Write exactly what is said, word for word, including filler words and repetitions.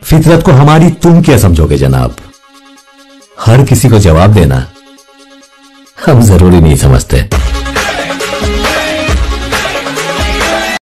फितरत को हमारी तुम क्या समझोगे जनाब? हर किसी को जवाब देना हम जरूरी नहीं समझते।